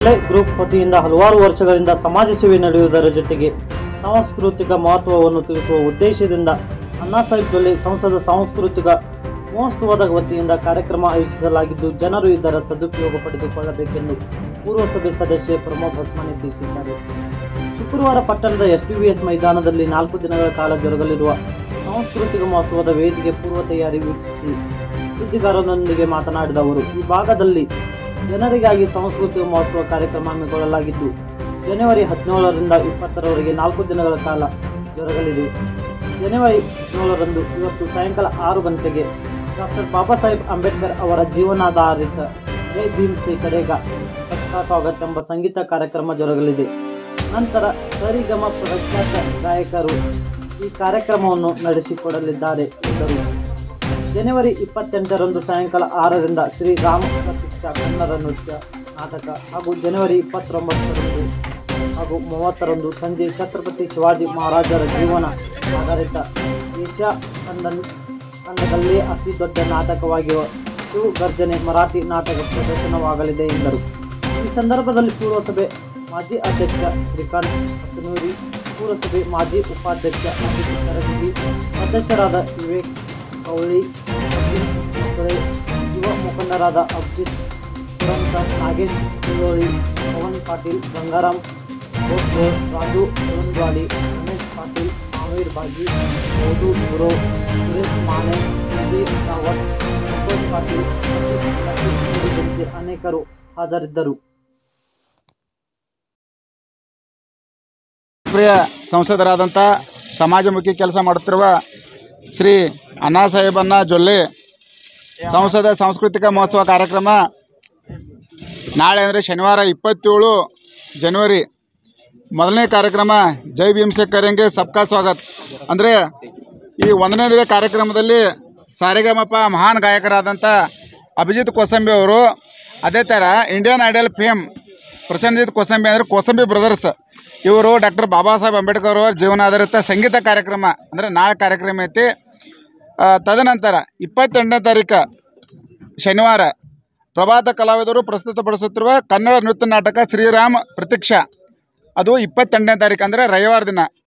Group ವತಿಯಿಂದ ಹಲವಾರು ವರ್ಷಗಳಿಂದ ಸಮಾಜ ಸೇವೆ ನಡೆಯುವುದರ ಜೊತೆಗೆ ಸಾಂಸ್ಕೃತಿಕ ಮಹತ್ವವನ್ನು ತಿಳಿಸುವ ಉದ್ದೇಶದಿಂದ ಅಣ್ಣಾಸಾಹೇಬ್ ಜೊಲ್ಲೆ ಸಂಸದ ಸಾಂಸ್ಕೃತಿಕ ಮಹೋತ್ಸವದ ವತಿಯಿಂದ ಕಾರ್ಯಕ್ರಮ ಆಯೋಜಿಸಲಾಗಿದ್ದು, ಜನರು ಇದರ ಸದುಪಯೋಗ ಪಡೆದುಕೊಳ್ಳಬೇಕೆಂದು ಪೂರ್ವಸಭೆ ಸದಸ್ಯ ಪ್ರಮೋದ್ ಹೊಸ್ಮಾನಿ ತಿಳಿಸಿದ್ದಾರೆ. ಶುಕ್ರವಾರ ಪಟ್ಟಣದ SPVS ಮೈದಾನದಲ್ಲಿ 4 ದಿನಗಳ ಕಾಲ ಜರುಗಲಿರುವ ಸಾಂಸ್ಕೃತಿಕ ಮಹೋತ್ಸವದ ವೇದಿಕೆ ಪೂರ್ವ ತಯಾರಿ ವೀಕ್ಷಿಸಿ ಸುದ್ದಿಗಾರರೊಂದಿಗೆ ಮಾತನಾಡಿದ ಅವರು, ಈ ಭಾಗದಲ್ಲಿ ಜನರಿಗಾಗಿ ಸಾಂಸ್ಕೃತಿಕ ಮಹೋತ್ಸವ ಕಾರ್ಯಕ್ರಮ ಹಮ್ಮಿಕೊಳ್ಳಲಾಗಿದ್ದು, ಜನವರಿ 17ರಿಂದ 20ರವರೆಗೆ 4 ದಿನಗಳ ಕಾಲ ಜರುಗಲಿದೆ. ಜನವರಿ 17ರಂದು ಇವತ್ತು ಸಾಯಂಕಾಲ 6 ಗಂಟೆಗೆ ಡಾಕ್ಟರ್ ಬಾಬಾ ಸಾಹೇಬ್ ಅಂಬೇಡ್ಕರ್ ಅವರ ಜೀವನಾಧಾರಿತ ಜೈ ಭೀಮ್ ಸೇ ಕರೇಗಾ ಸಬ್ಕಾ ಸ್ವಾಗತ್ ಎಂಬ ಸಂಗೀತ ಕಾರ್ಯಕ್ರಮ ಜರುಗಲಿದೆ. ನಂತರ ಸರಿಗಮ ಪ್ರಖ್ಯಾತ ಗಾಯಕರು ಈ ಕಾರ್ಯಕ್ರಮವನ್ನು ನಡೆಸಿಕೊಡಲಿದ್ದಾರೆ ಎಂದರು. ಜನವರಿ 28ರಂದು ಸಾಯಂಕಾಲ 6ರಿಂದ ಶ್ರೀ ರಾಮ ಪ್ರತೀಕ್ಷಾ ಕನ್ನಡ ನೃತ್ಯ ನಾಟಕ ಹಾಗೂ ಜನವರಿ 29ರಂದು ಹಾಗೂ 30ರಂದು ಸಂಜೆ ಛತ್ರಪತಿ ಶಿವಾಜಿ ಮಹಾರಾಜರ ಜೀವನ ಆಧಾರಿತ ಏಷ್ಯಾ ಖಂಡದಲ್ಲೇ ಅತಿ ದೊಡ್ಡ ನಾಟಕವಾಗಿರುವ ಶಿವ ಗರ್ಜನೆ ಮರಾಠಿ ನಾಟಕ ಪ್ರದರ್ಶನವಾಗಲಿದೆ ಎಂದರು. ಈ ಸಂದರ್ಭದಲ್ಲಿ ಪೂರ್ವಸಭೆ ಮಾಜಿ ಅಧ್ಯಕ್ಷ ಶ್ರೀಕಾಂತ್ ಹತ್ತನೂರಿ, ಪೂರಸಭೆ ಮಾಜಿ ಉಪಾಧ್ಯಕ್ಷ ಅಜಿತ್ ಕರಗಿ, ಸದಸ್ಯರಾದ ವಿವೇಕ್ ಕೌಳಿ, ಯುವ ಮುಖಂಡರಾದ ಅಭಿಜಿತ್ ಪುರಂಕರ್, ನಾಗೇಶ್ ತಿಳೋಳಿ, ಪವನ್ ಪಾಟೀಲ್, ಗಂಗಾರಾಮ್ ಗೋಸ್ಗೋಡ್, ರಾಜು ಸುರಂದ್ವಾಡಿ, ರಮೇಶ್ ಪಾಟೀಲ್, ಮಾವೀರ್ ಬಾಗಿ, ಮೋದು ಗುರು, ಸುರೇಶ್ ಮಾನೆ, ಸುಧೀರ್ ರಾವತ್, ಸಂತೋಷ್ ಪಾಟೀಲ್ ಸೇರಿದಂತೆ ಅನೇಕರು ಹಾಜರಿದ್ದರು. ಪ್ರಿಯ ಸಂಸದರಾದಂಥ ಸಮಾಜಮುಖಿ ಕೆಲಸ ಮಾಡುತ್ತಿರುವ ಶ್ರೀ ಅಣ್ಣಾಸಾಹೇಬಣ್ಣ ಜೊಲ್ಲೆ ಸಂಸದ ಸಾಂಸ್ಕೃತಿಕ ಮಹೋತ್ಸವ ಕಾರ್ಯಕ್ರಮ ನಾಳೆ ಅಂದರೆ ಶನಿವಾರ 27 ಜನವರಿ ಮೊದಲನೇ ಕಾರ್ಯಕ್ರಮ ಜೈ ಭೀಮ್ ಸೇ ಕರೇಂಗೆ ಸಬ್ಕಾ ಸ್ವಾಗತ್. ಅಂದರೆ ಈ 1ನೇ ದಿನ ಕಾರ್ಯಕ್ರಮದಲ್ಲಿ ಸಾರೆಗಮಪ ಮಹಾನ್ ಗಾಯಕರಾದಂಥ ಅಭಿಜಿತ್ ಕೋಸಂಬಿ ಅವರು, ಅದೇ ಥರ Indian Idol fame Prasannajit Kosambi ಅಂದರೆ ಕೋಸಂಬಿ ಬ್ರದರ್ಸ್ ಇವರು ಡಾಕ್ಟರ್ ಬಾಬಾ ಸಾಹೇಬ್ ಅಂಬೇಡ್ಕರ್ ಅವರ ಜೀವನಾಧಾರಿತ ಸಂಗೀತ ಕಾರ್ಯಕ್ರಮ ಅಂದರೆ ನಾಳೆ ಕಾರ್ಯಕ್ರಮ ಐತಿ. ತದನಂತರ 28ನೇ ತಾರೀಕು ಶನಿವಾರ ಪ್ರಭಾತ ಕಲಾವಿದರು ಪ್ರಸ್ತುತಪಡಿಸುತ್ತಿರುವ ಕನ್ನಡ ನೃತ್ಯ ನಾಟಕ ಶ್ರೀರಾಮ ಪ್ರತೀಕ್ಷಾ ಅದು 28ನೇ ತಾರೀಕು ಅಂದರೆ ರವಿವಾರ ದಿನ